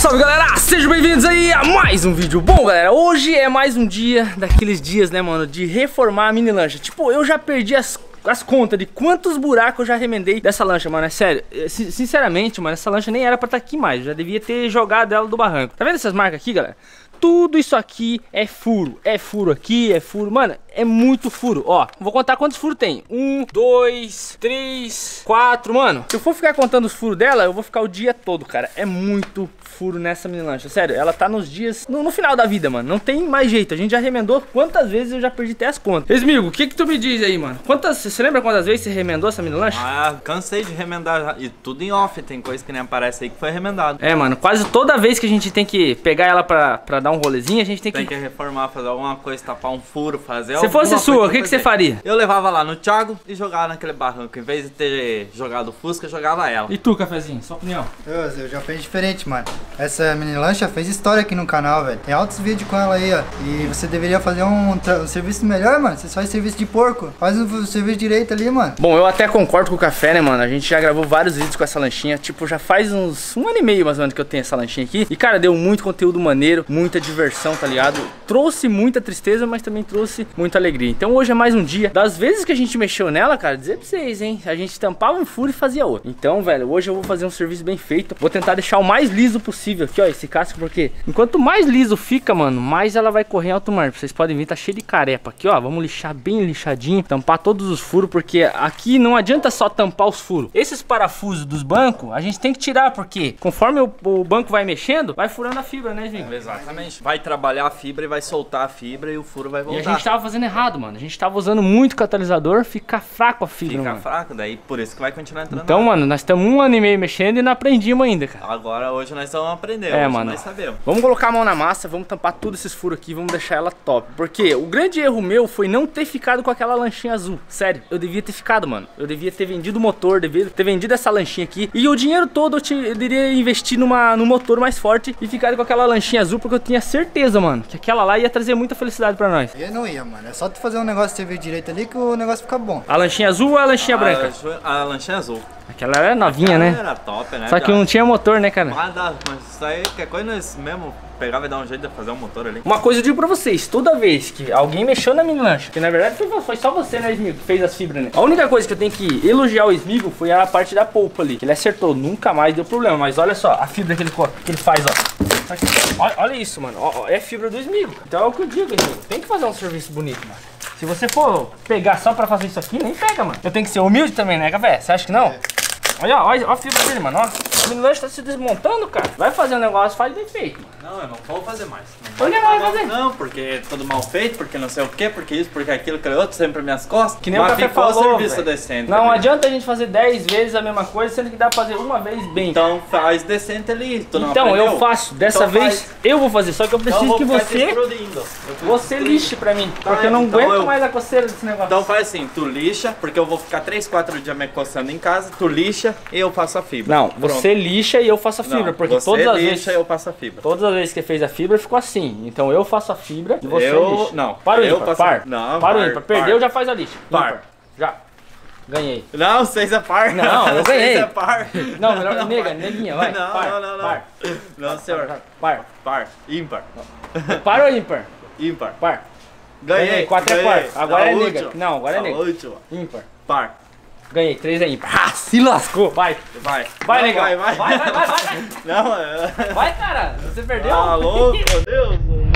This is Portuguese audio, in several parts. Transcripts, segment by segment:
salve galera, sejam bem-vindos aí a mais um vídeo. Bom galera, hoje é mais um dia daqueles dias, né mano, de reformar a mini lancha. Tipo, eu já perdi as contas de quantos buracos eu já remendei dessa lancha, mano, é sério. Sinceramente, mano, essa lancha nem era pra estar aqui mais, eu já devia ter jogado ela do barranco. Tá vendo essas marcas aqui, galera? Tudo isso aqui é furo aqui, é furo, mano, é muito furo. Ó, vou contar quantos furos tem. 1, 2, 3, 4, mano. Se eu for ficar contando os furos dela, eu vou ficar o dia todo, cara. É muito furo nessa mini lancha, sério. Ela tá nos dias, no final da vida, mano. Não tem mais jeito, a gente já remendou. Quantas vezes eu já perdi até as contas. Esmigo, o que tu me diz aí, mano? Você lembra quantas vezes você remendou essa mini lancha? Ah, cansei de remendar, e tudo em off. Tem coisa que nem aparece aí que foi remendado. É, mano, quase toda vez que a gente tem que pegar ela pra dar um rolezinho, a gente tem que reformar, fazer alguma coisa, tapar um furo, fazer Se fosse sua, o que você faria? Eu levava lá no Thiago e jogava naquele barranco. Em vez de ter jogado o Fusca, jogava ela. E tu, Cafezinho, sua opinião? Eu já fiz diferente, mano. Essa mini lancha fez história aqui no canal, velho. Tem altos vídeos com ela aí, ó. E você deveria fazer um serviço melhor, mano. Você faz serviço de porco. Faz um serviço direito ali, mano. Bom, eu até concordo com o Café, né, mano? A gente já gravou vários vídeos com essa lanchinha. Tipo, já faz uns 1 ano e meio, mais ou menos, que eu tenho essa lanchinha aqui. E, cara, deu muito conteúdo maneiro, muita diversão, tá ligado? Trouxe muita tristeza, mas também trouxe muita alegria. Então hoje é mais um dia. Das vezes que a gente mexeu nela, cara, dizer pra vocês, hein? A gente tampava um furo e fazia outro. Então, velho, hoje eu vou fazer um serviço bem feito. Vou tentar deixar o mais liso possível aqui, ó, esse casco, porque enquanto mais liso fica, mano, mais ela vai correr em alto mar. Vocês podem ver, tá cheio de carepa aqui, ó. Vamos lixar bem lixadinho, tampar todos os furos, porque aqui não adianta só tampar os furos. Esses parafusos dos bancos, a gente tem que tirar, porque conforme o banco vai mexendo, vai furando a fibra, né, gente? Exatamente. Vai trabalhar a fibra e vai soltar a fibra e o furo vai voltar. E a gente tava fazendo errado, mano. A gente tava usando muito catalisador, fica fraco a fibra, Fica mano. fraco, daí por isso que vai continuar entrando. Então, mano, nós estamos 1 ano e meio mexendo e não aprendimos ainda, cara. Agora, hoje nós estamos aprendendo, É, hoje mano. nós sabemos. Vamos colocar a mão na massa, vamos tampar todos esses furos aqui, vamos deixar ela top. Porque o grande erro meu foi não ter ficado com aquela lanchinha azul. Sério, eu devia ter ficado, mano. Eu devia ter vendido o motor, devia ter vendido essa lanchinha aqui. E o dinheiro todo eu iria investir no motor mais forte e ficar com aquela lanchinha azul, porque eu tinha certeza, mano, que aquela lá ia trazer muita felicidade pra nós. Eu não ia, mano. É só tu fazer um negócio de serviço direito ali que o negócio fica bom. A lanchinha azul ou a lanchinha branca? A lanchinha azul. Aquela era novinha, né? Era top, né? Só que não tinha motor, né, cara? Mas isso aí, qualquer coisa nós mesmo pegava e dar um jeito de fazer um motor ali. Uma coisa eu digo pra vocês, toda vez que alguém mexeu na mini lancha, que na verdade foi só você, né, Smigo, que fez as fibras, né? A única coisa que eu tenho que elogiar o Smigo foi a parte da polpa ali, que ele acertou, nunca mais deu problema. Mas olha só, a fibra que ele faz, ó. Aqui, olha isso, mano, ó, é fibra do Smigo. Então é o que eu digo, Smigo, tem que fazer um serviço bonito, mano. Se você for pegar só pra fazer isso aqui, nem pega, mano. Eu tenho que ser humilde também, né, Café? Você acha que não? Olha a fibra dele, mano, ó. A mini lancha tá se desmontando, cara. vai fazer um negócio, faz bem feito, mano. Não, eu não vou fazer mais. Por que não vai fazer? Não, porque é tudo mal feito, porque não sei o que, porque isso, porque aquilo, aquele outro, sempre minhas costas. Que nem o Café ficou falou, serviço véio. decente. Não também. adianta a gente fazer 10 vezes a mesma coisa, sendo que dá pra fazer uma vez bem. Então faz decente ali. Tu não Então aprendeu? eu faço, dessa Então vez faz. eu vou fazer, só que eu preciso Então que vou ficar te explodindo. você lixe pra mim, porque eu não então aguento eu- mais a coceira desse negócio. Então faz assim, tu lixa, porque eu vou ficar 3, 4 dias me coçando em casa, tu lixa e eu faço a fibra. Não, Pronto. você lixa e eu faço a fibra, Não, porque você todas as lixa vezes e eu passo a fibra. todas as vezes que fez a fibra ficou assim. Então eu faço a fibra e você Eu- lixa. não, Para o eu ímpar, passo- par. não, para o par, ímpar. par. Perdeu, já faz a lixa. Par. Ímpar. Já. Ganhei. Não, 6 é par. Não, eu ganhei. 6 é par. Não, melhor nega, neguinha, vai. Não, par, não, não, não. Par. Não, senhor. Par. Par. Ímpar. Par ou ímpar? Ímpar. Par. Ganhei. 4 é ganhei. par. Agora A é nega. última. Não, agora é A nega. última. Ímpar. Par. Ganhei, 3 é ímpar. Ah, se lascou. Vai. Vai. Vai, Não, negão. vai, vai. Vai. Não, é... Vai, cara. Você perdeu? Ah, louco, meu Deus.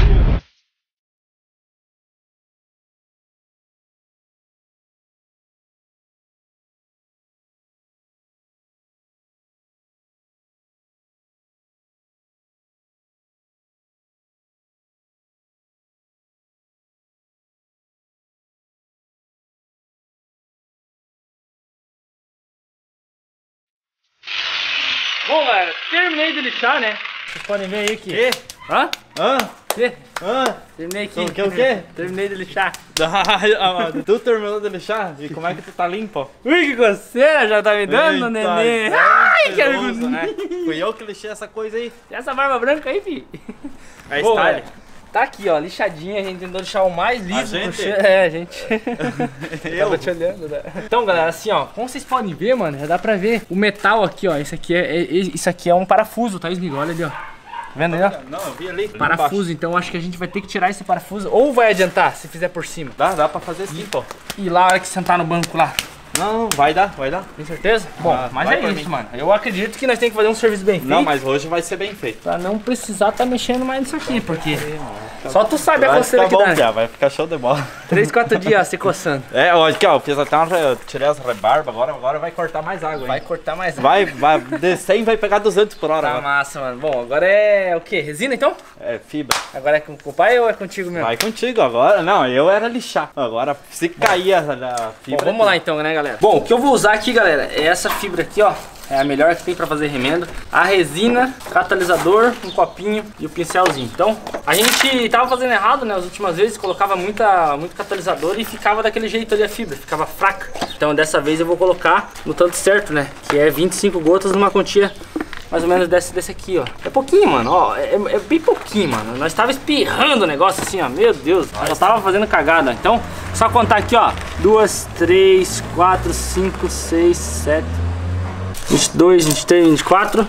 Bom, galera, terminei de lixar, né? Vocês podem ver aí que... Que? Hã? Hã? Que? Hã? Terminei aqui. O quê? Terminei de lixar. Tu terminou de lixar? E como é que tu tá limpo? Ui, que coceira já tá me dando, Eita, neném. céu, Ai, que cheiroso, orgulho. né? Fui eu que lixei essa coisa aí. E essa barba branca aí, fi? É Boa, style. Tá aqui, ó, lixadinha, a gente tentou deixar o mais liso gente? possível. É, a gente. Eu? Tava te olhando, né? Então, galera, assim, ó, como vocês podem ver, mano, já dá pra ver o metal aqui, ó. Isso aqui é um parafuso, tá, Smigo? Olha ali, ó. Vendo aí, ó? Não, eu vi ali. Parafuso, então acho que a gente vai ter que tirar esse parafuso. Ou vai adiantar se fizer por cima. Dá pra fazer sim, pô. E lá, a hora que sentar no banco lá. Não, vai dar. Tem certeza? Bom, mas é isso, mano. Eu acredito que nós temos que fazer um serviço bem feito. Não, mas hoje vai ser bem feito. Pra não precisar tá mexendo mais nisso aqui, porque só tu sabe a coceira que dá. Vai ficar show de bola. 3, 4 dias ó, se coçando. É, ó, aqui ó, eu fiz até eu tirei as rebarbas, agora vai cortar mais água. Vai cortar mais. Vai de 100 vai pegar 200 por hora. Tá agora. massa, mano. Bom, agora é o quê? Resina então? É, fibra. Agora é com o pai ou é contigo mesmo? Vai contigo agora. Não, eu era lixar. Agora, se cair a fibra... Bom, vamos lá então, né, galera? Bom, o que eu vou usar aqui, galera, é essa fibra aqui, ó. É a melhor que tem pra fazer remendo. A resina, catalisador, um copinho e o pincelzinho. Então, a gente tava fazendo errado, né? As últimas vezes colocava muito catalisador e ficava daquele jeito ali a fibra, ficava fraca. Então, dessa vez eu vou colocar no tanto certo, né? Que é 25 gotas numa quantia mais ou menos desse aqui, ó. É pouquinho, mano, ó. É bem pouquinho, mano. Nós tava espirrando o negócio assim, ó. Meu Deus, nós já tava fazendo cagada. Então, só contar aqui, ó. 2, 3, 4, 5, 6, 7... 22, 23, 24,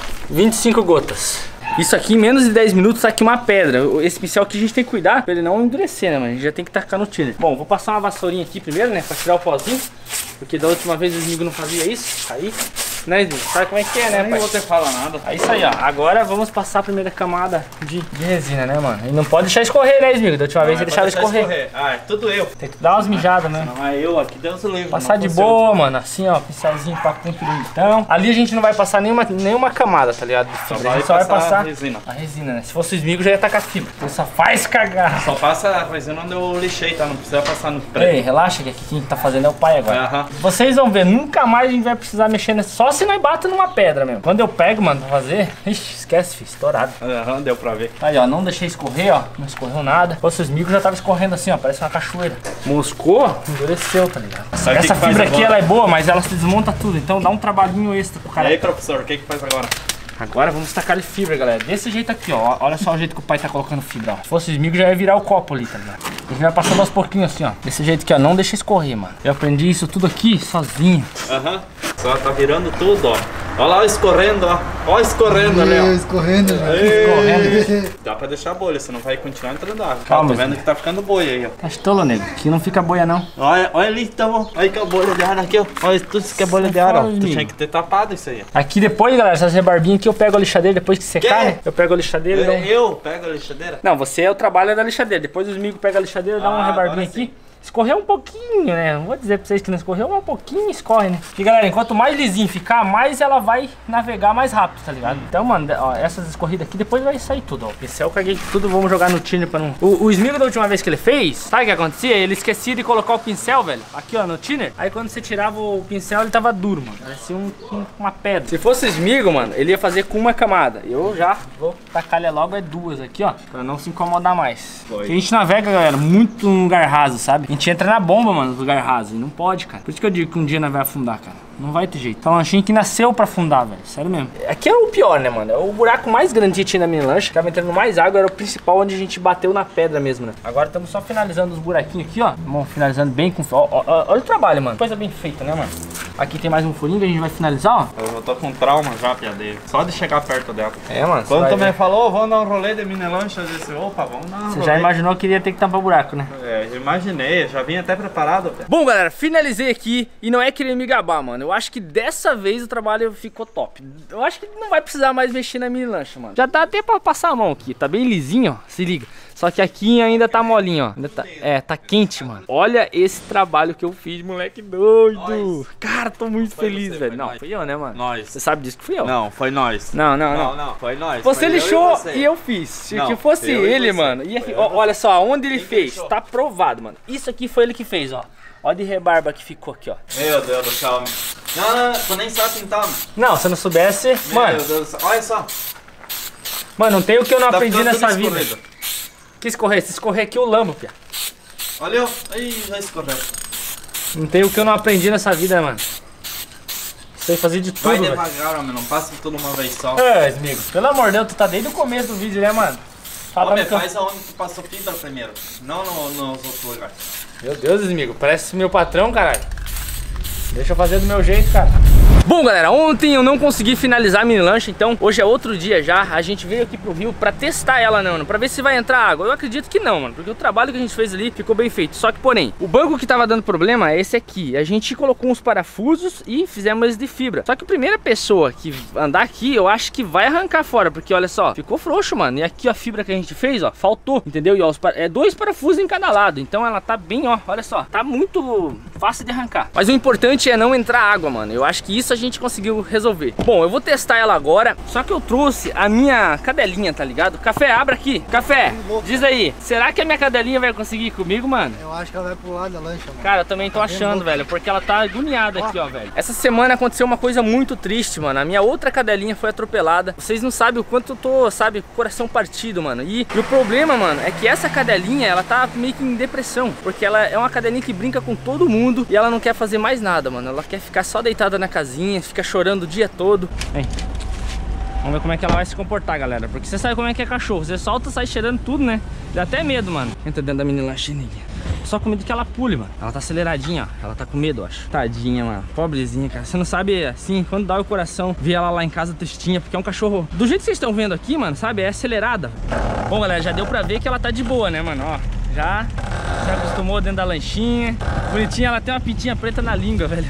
25 gotas. Isso aqui em menos de 10 minutos tá aqui uma pedra. Esse pincel aqui a gente tem que cuidar pra ele não endurecer, né, mano? A gente já tem que tacar no thinner. Bom, vou passar uma vassourinha aqui primeiro, né? Pra tirar o pozinho. Porque da última vez o Smigo não fazia isso. Aí, né, Smigo? Sabe como é que é, né, pai? Nem vou ter falar nada. É isso aí, ó. Agora vamos passar a primeira camada de resina, né, mano? E não pode deixar escorrer, né, Smigo? Da última vez você deixava escorrer. Ah, é tudo eu. Tem que dar umas mijadas, né? Não é eu aqui, Deus o livre. Passar de boa, mano, assim, ó, pincelzinho pra cumprir. Então, ali a gente não vai passar nenhuma camada, tá ligado? De fibra. A gente só vai passar a resina, né? Se fosse o Smigo, já ia tacar fibra. Ele só faz cagar. Só passa a resina onde eu lixei, tá? Não precisa passar no preto. Ei, relaxa que aqui quem tá fazendo é o pai agora. Aham. Vocês vão ver, nunca mais a gente vai precisar mexer nessa. Só se nós bata numa pedra mesmo. Quando eu pego, mano, pra fazer, ixi, esquece, filho, estourado. Aham, deu pra ver. Aí, ó, não deixei escorrer, ó. Não escorreu nada. Se fosse o Smigo, já tava escorrendo assim, ó. Parece uma cachoeira. Moscou, endureceu, tá ligado? Sabe Essa que faz fibra aqui, agora? ela é boa, mas ela se desmonta tudo. Então dá um trabalhinho extra pro E cara. aí, professor, o que faz agora? Agora vamos tacar fibra, galera. Desse jeito aqui, ó. Olha só o jeito que o pai tá colocando fibra, ó. Se fosse o Smigo, já ia virar o copo ali, tá ligado? A gente vai passando aos pouquinhos assim, ó. Desse jeito aqui, ó. Não deixa escorrer, mano. Eu aprendi isso tudo aqui sozinho. Aham. Só tá virando tudo, ó. Olha lá escorrendo, ó. Ó escorrendo ali, ó. Escorrendo, Escorrendo. Dá pra deixar a bolha, senão vai continuar entrando água. Calma, Tô vendo Smigo. que tá ficando bolha aí, ó. Tá estolo, nego. Aqui não fica boia, não. Olha ali, então, olha que é a bolha de ar aqui, ó. Olha tudo isso que é bolha de ar, ó. fora, Tu Smigo. tinha que ter tapado isso aí, ó. Aqui depois, galera, essas rebarbinhas aqui eu pego a lixadeira depois que secar, Quê? né? Eu pego a lixadeira e dou um... Eu pego a lixadeira? Não, você é o trabalho da lixadeira. Depois os amigos pegam a lixadeira, dá uma Ah, rebarbinha agora aqui. Escorreu um pouquinho, né? Não vou dizer pra vocês que não escorreu, mas um pouquinho escorre, né? Porque, galera, enquanto mais lisinho ficar, mais ela vai navegar mais rápido, tá ligado? Então, mano, ó, essas escorridas aqui, depois vai sair tudo, ó. O pincel eu caguei tudo, vamos jogar no thinner pra não... O Smigo da última vez que ele fez, sabe o que acontecia? Ele esquecia de colocar o pincel, velho, aqui, ó, no thinner. Aí quando você tirava o pincel, ele tava duro, mano. Parecia uma pedra. Se fosse o Smigo, mano, ele ia fazer com uma camada. Eu já vou tacar logo duas aqui, ó, pra não se incomodar mais. Porque a gente navega, galera, muito num lugar raso, sabe? A gente entra na bomba, mano, no lugar raso. E não pode, cara. Por isso que eu digo que um dia nós vai afundar, cara. Não vai ter jeito. Então, um lanchinho que nasceu pra afundar, velho. Sério mesmo. Aqui é o pior, né, mano? É o buraco mais grande que tinha na minha lancha. Tava entrando mais água, era o principal onde a gente bateu na pedra mesmo, né? Agora estamos só finalizando os buraquinhos aqui, ó. Vamos finalizando bem com... Olha o trabalho, mano. Coisa bem feita, né, mano? Aqui tem mais um furinho que a gente vai finalizar, ó. Eu tô com trauma já, piadeiro. Só de chegar perto dela. É, mano. Quando tu me falou, vamos dar um rolê de mini lancha, eu disse, opa, vamos dar um rolê. Você já imaginou que iria ter que tampar o buraco, né? É, imaginei, já vim até preparado. Bom, galera, finalizei aqui e não é querer me gabar, mano. Eu acho que dessa vez o trabalho ficou top. Eu acho que não vai precisar mais mexer na mini lancha, mano. Já dá até pra passar a mão aqui. Tá bem lisinho, ó. Se liga. Só que aqui ainda tá molinho, ó. Ainda tá, tá quente, mano. Olha esse trabalho que eu fiz, moleque doido. Nós. Cara, tô muito Foi feliz, você, velho. foi Não, nós. fui eu, né, mano? Nós. Você sabe disso que fui eu. Não, foi nós. Não, foi nós. Você Foi eu lixou você. e eu fiz. Se Não, que fosse eu e ele, você. mano. Foi eu e Olha só, onde ele Quem fez. lixou? Tá provado, mano. Isso aqui foi ele que fez, ó. Olha de rebarba que ficou aqui, ó. Meu Deus do céu. Não, tu nem sabe pintar, mano. Não, se eu não soubesse, mano. Meu Deus do céu. Olha só. Mano, não tem o que eu não Tá aprendi ficando nessa tudo vida. escorrido. Que escorrer? Se escorrer aqui, eu lambo, pia. Olha eu. Aí, já escorreu. Não tem o que eu não aprendi nessa vida, mano. Sei fazer de tudo, Vai velho. devagar, homem. Não passa tudo uma vez só. É, amigo. Pelo amor de Deus, tu tá desde o começo do vídeo, né, mano? Falando Homem, que eu... faz aonde tu passou fibra primeiro. Não nos outros lugares. Meu Deus, amigo. Parece meu patrão, caralho. Deixa eu fazer do meu jeito, cara. Bom, galera, ontem eu não consegui finalizar a mini lancha, então hoje é outro dia já. A gente veio aqui pro rio pra testar ela, mano, pra ver se vai entrar água. Eu acredito que não, mano, porque o trabalho que a gente fez ali ficou bem feito. Só que, porém, o banco que tava dando problema é esse aqui. A gente colocou uns parafusos e fizemos eles de fibra. Só que a primeira pessoa que andar aqui, eu acho que vai arrancar fora, porque olha só, ficou frouxo, mano. E aqui ó, a fibra que a gente fez, ó, faltou, entendeu? E ó, é 2 parafusos em cada lado. Então ela tá bem, ó, olha só, tá muito fácil de arrancar. Mas o importante é não entrar água, mano. Eu acho que isso a gente conseguiu resolver. Bom, eu vou testar ela agora. Só que eu trouxe a minha cadelinha, tá ligado? Café, abra aqui. Café, diz aí, será que a minha cadelinha vai conseguir ir comigo, mano? Eu acho que ela vai pro lado da lancha, mano. Cara, eu também tô achando, velho, porque ela tá agoniada aqui, ó, velho. Essa semana aconteceu uma coisa muito triste, mano. A minha outra cadelinha foi atropelada. Vocês não sabem o quanto eu tô, sabe, coração partido, mano. E o problema, mano, é que essa cadelinha, ela tá meio que em depressão, porque ela é uma cadelinha que brinca com todo mundo e ela não quer fazer mais nada, mano. Ela quer ficar só deitada na casinha, fica chorando o dia todo. Vem. Vamos ver como é que ela vai se comportar, galera. Porque você sabe como é que é cachorro. Você solta, sai cheirando tudo, né? Dá até medo, mano. Entra dentro da mini lanchinha. Só com medo que ela pule, mano. Ela tá aceleradinha, ó. Ela tá com medo, eu acho. Tadinha, mano. Pobrezinha, cara. Você não sabe, assim, quando dá o coração ver ela lá em casa tristinha. Porque é um cachorro... Do jeito que vocês estão vendo aqui, mano, sabe? É acelerada. Bom, galera, já deu pra ver que ela tá de boa, né, mano? Ó, já se acostumou dentro da lanchinha. Bonitinha, ela tem uma pintinha preta na língua, velho.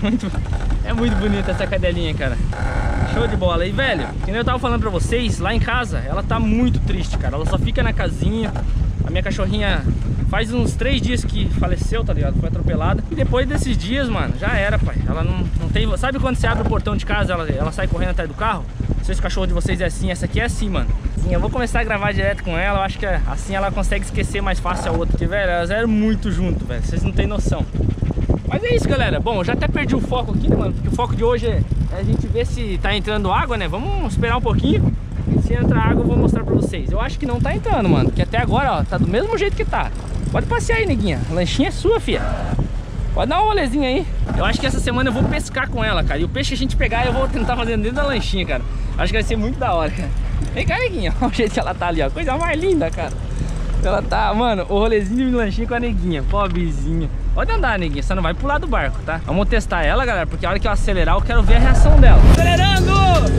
É muito bonita essa cadelinha, cara. Show de bola. E, velho, que nem eu tava falando pra vocês, lá em casa, ela tá muito triste, cara. Ela só fica na casinha. A minha cachorrinha faz uns 3 dias que faleceu, tá ligado? Foi atropelada. E depois desses dias, mano, já era, pai. Ela não tem... Sabe quando você abre o portão de casa, ela sai correndo atrás do carro? Não sei se o cachorro de vocês é assim. Essa aqui é assim, mano. Sim, eu vou começar a gravar direto com ela. Eu acho que assim ela consegue esquecer mais fácil a outra. Porque, velho, elas eram muito junto, velho. Vocês não tem noção. Mas é isso, galera. Bom, eu já até perdi o foco aqui, né, mano? Porque o foco de hoje é a gente ver se tá entrando água, né? Vamos esperar um pouquinho. Se entrar água eu vou mostrar pra vocês. Eu acho que não tá entrando, mano. Porque até agora, ó, tá do mesmo jeito que tá. Pode passear aí, neguinha. A lanchinha é sua, fia. Pode dar uma rolezinha aí. Eu acho que essa semana eu vou pescar com ela, cara. E o peixe que a gente pegar eu vou tentar fazer dentro da lanchinha, cara. Acho que vai ser muito da hora, cara. Vem cá, neguinha. Olha o jeito que ela tá ali, ó. Coisa mais linda, cara. Ela tá, mano, o rolezinho de lanchinha com a neguinha. Pobrezinha. Pode andar, neguinha, só não vai pular do barco, tá? Vamos testar ela, galera, porque a hora que eu acelerar eu quero ver a reação dela. Acelerando!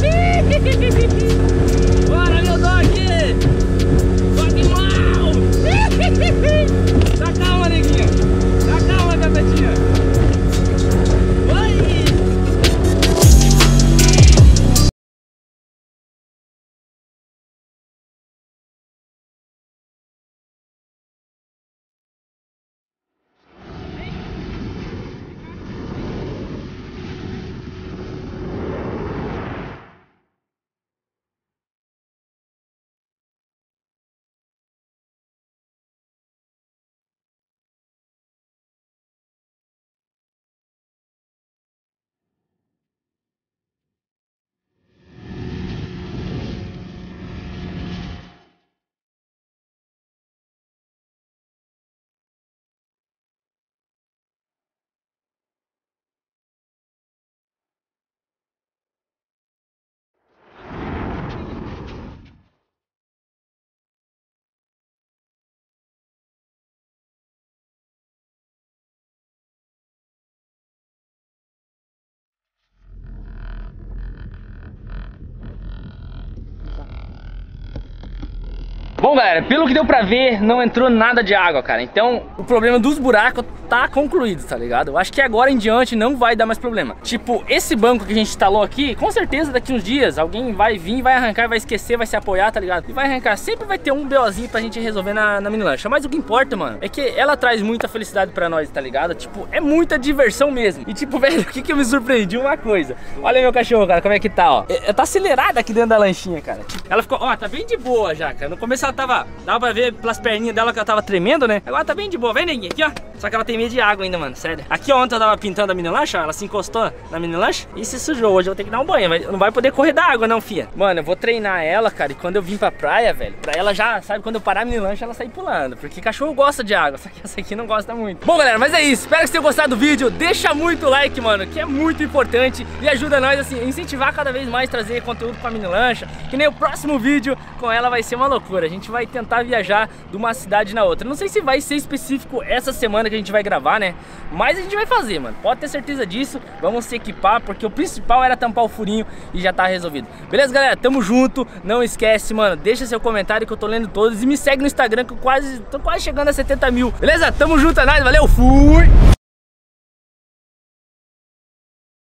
Bora, meu dog! Dog mal! Dá calma, neguinha! Dá calma, capetinha! Oi! Bom, galera, pelo que deu pra ver, não entrou nada de água, cara. Então, o problema dos buracos tá concluído, tá ligado? Eu acho que agora em diante não vai dar mais problema. Tipo, esse banco que a gente instalou aqui, com certeza daqui uns dias alguém vai vir, vai arrancar, vai esquecer, vai se apoiar, tá ligado? E vai arrancar. Sempre vai ter um BOzinho pra gente resolver na mini lancha. Mas o que importa, mano, é que ela traz muita felicidade pra nós, tá ligado? Tipo, é muita diversão mesmo. E tipo, velho, o que eu me surpreendi? Uma coisa. Olha meu cachorro, cara, como é que tá, ó. Tá acelerada aqui dentro da lanchinha, cara. Tipo, ela ficou, ó, tá bem de boa já, cara. No começo ela dava pra ver pelas perninhas dela que ela tava tremendo, né? Agora tá bem de boa, vem, neguinha, aqui, ó. Só que ela tem medo de água ainda, mano, sério. Aqui, ó, ontem eu tava pintando a mini lancha, ó, ela se encostou na mini lancha e se sujou. Hoje eu vou ter que dar um banho, não vai poder correr da água não, fia. Mano, eu vou treinar ela, cara, e quando eu vim pra praia, velho, pra ela já, sabe, quando eu parar a mini lancha, ela sair pulando. Porque cachorro gosta de água, só que essa aqui não gosta muito. Bom, galera, mas é isso. Espero que vocês tenham gostado do vídeo. Deixa muito like, mano, que é muito importante e ajuda nós, assim, a incentivar cada vez mais, trazer conteúdo pra mini lancha. Que nem o próximo vídeo com ela vai ser uma loucura. A gente vai tentar viajar de uma cidade na outra. Não sei se vai ser específico essa semana que a gente vai gravar, né? Mas a gente vai fazer, mano. Pode ter certeza disso. Vamos se equipar, porque o principal era tampar o furinho e já tá resolvido. Beleza, galera? Tamo junto. Não esquece, mano. Deixa seu comentário que eu tô lendo todos. E me segue no Instagram que eu tô quase chegando a 70 mil. Beleza? Tamo junto, é nóis. Valeu, fui!